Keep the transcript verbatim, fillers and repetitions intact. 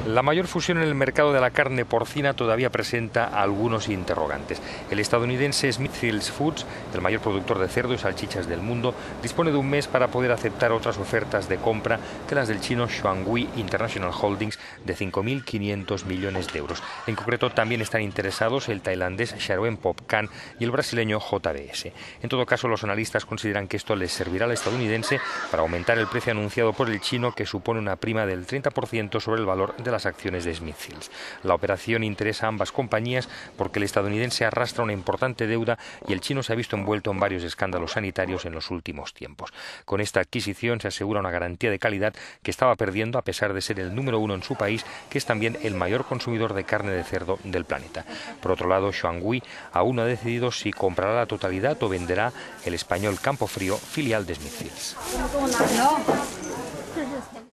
La mayor fusión en el mercado de la carne porcina todavía presenta algunos interrogantes. El estadounidense Smithfield Foods, el mayor productor de cerdo y salchichas del mundo, dispone de un mes para poder aceptar otras ofertas de compra que las del chino Shuanghui International Holdings de cinco mil quinientos millones de euros. En concreto, también están interesados el tailandés Sharoen Popcan y el brasileño J B S. En todo caso, los analistas consideran que esto les servirá al estadounidense para aumentar el precio anunciado por el chino, que supone una prima del treinta por ciento sobre el valor de las acciones de Smithfield. La operación interesa a ambas compañías porque el estadounidense arrastra una importante deuda y el chino se ha visto envuelto en varios escándalos sanitarios en los últimos tiempos. Con esta adquisición se asegura una garantía de calidad que estaba perdiendo a pesar de ser el número uno en su país, que es también el mayor consumidor de carne de cerdo del planeta. Por otro lado, Shuanghui aún no ha decidido si comprará la totalidad o venderá el español Campofrío, filial de Smithfield.